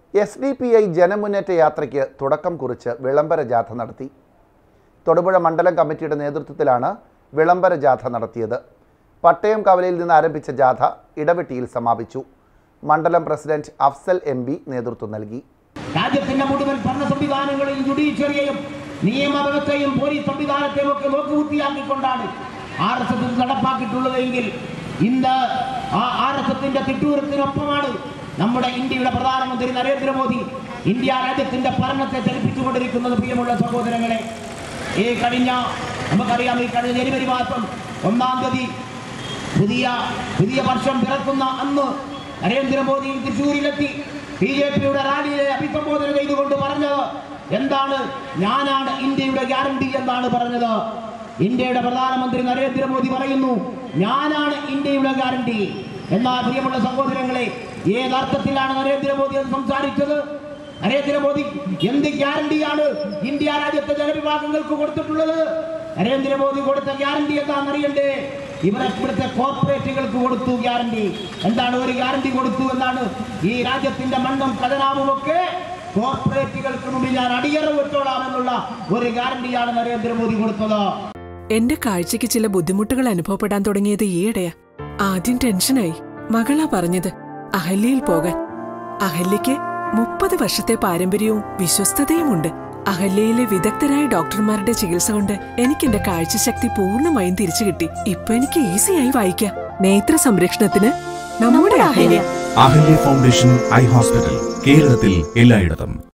SDPI ജനമുന്നേറ്റ യാത്രയ്ക്ക് തുടക്കം കുറിച്ച് വിളംബര ജാഥ നടത്തി. തൊടുപുഴ മണ്ഡലം കമ്മിറ്റിയുടെ നേതൃത്വത്തിലാണ് വിളംബര ജാഥ നടത്തിയത്. പട്ടയം കവലയിൽ നിന്ന് ആരംഭിച്ച ജാഥ ഇടവെട്ടിയിൽ സമാപിച്ചു. മണ്ഡലം പ്രസിഡന്റ് അഫ്സൽ MP നേതൃത്വം നൽകി. രാജ്യത്തിന്റെ മുഴുവൻ ഭരണ സംവിധാനങ്ങളെയും ജുഡീഷ്യറിയെയും നിയമവ്യവസ്ഥയും പോലീസ് സംവിധാനത്തെയും ഒക്കെ നോക്കുകുത്തിയാക്കിക്കൊണ്ടാണ് RSS നടപ്പാക്കിയിട്ടുള്ളതെങ്കിൽ ഇന്ന് ആ RSSന്റെ തിട്ടൂരത്തിനൊപ്പമാണ് നമ്മുടെ ഇന്ത്യയുടെ പ്രധാനമന്ത്രി നരേന്ദ്രമോദി ഇന്ത്യ രാജ്യത്തിന്റെ ഭരണത്തെ ചലിപ്പിച്ചുകൊണ്ടിരിക്കുന്നത്. പ്രിയമുള്ള സഹോദരങ്ങളെ, നമുക്കറിയാം ഈ കഴിഞ്ഞ ജനുവരി മാസം 1-ാം തീയതി പുതിയ വർഷം പിറക്കുന്ന അന്ന് നരേന്ദ്രമോദി തൃശ്ശൂരിലെത്തി BJPയുടെ റാലിയെ അഭിസംബോധന ചെയ്തുകൊണ്ട് പറഞ്ഞത് എന്താണ്? ഞാനാണ് ഇന്ത്യയുടെ ഗ്യാരണ്ടി എന്നാണ് പറഞ്ഞത്. ഇന്ത്യയുടെ പ്രധാനമന്ത്രി നരേന്ദ്രമോദി പറയുന്നു ഞാനാണ് ഇന്ത്യയുടെ ഗ്യാരണ്ടി. എന്നാൽ പ്രിയമുള്ള സഹോദരങ്ങളെ, ഏതർത്ഥത്തിലാണ് നരേന്ദ്രമോദി അത് സംസാരിച്ചത്? നരേന്ദ്രമോദി എന്ത് ഗ്യാരണ്ടിയാണ് ഇന്ത്യ രാജ്യത്തെ ജനവിഭാഗങ്ങൾക്ക് കൊടുത്തിട്ടുള്ളത്? നരേന്ദ്രമോദി കൊടുത്ത ഗ്യാരണ്ടി എന്താണെന്നറിയണ്ടേ? ഇവിടുത്തെ കോർപ്പറേറ്റുകൾക്ക് കൊടുത്തു ഗ്യാരണ്ടി. എന്താണ് ഒരു ഗ്യാരണ്ടി കൊടുത്തു എന്നാണ്? ഈ രാജ്യത്തിന്റെ മണ്ണും ഖജനാവും ഒക്കെ കോർപ്പറേറ്റുകൾക്ക് മുമ്പിൽ ഞാൻ അടിയറവ് വെച്ചോളാം എന്നുള്ള ഒരു ഗ്യാരണ്ടിയാണ് നരേന്ദ്രമോദി കൊടുത്തത്. എന്റെ കാഴ്ചയ്ക്ക് ചില ബുദ്ധിമുട്ടുകൾ അനുഭവപ്പെടാൻ തുടങ്ങിയത് ഈയിടെയാ. ആദ്യം ടെൻഷനായി. മകളാ പറഞ്ഞത് അഹല്യയിൽ പോകാൻ. അഹല്യയ്ക്ക് 30 വർഷത്തെ പാരമ്പര്യവും വിശ്വസ്തതയുമുണ്ട്. അഹല്യയിലെ വിദഗ്ധരായ ഡോക്ടർമാരുടെ ചികിത്സ കൊണ്ട് എനിക്ക് എന്റെ കാഴ്ചശക്തി പൂർണ്ണമായും തിരിച്ചു കിട്ടി. ഇപ്പൊ എനിക്ക് ഈസിയായി വായിക്കാം. നേത്ര സംരക്ഷണത്തിന് നമ്മുടെ Ahalya. Ahalya foundation eye hospital, കേരളത്തിൽ എല്ലായിടത്തും.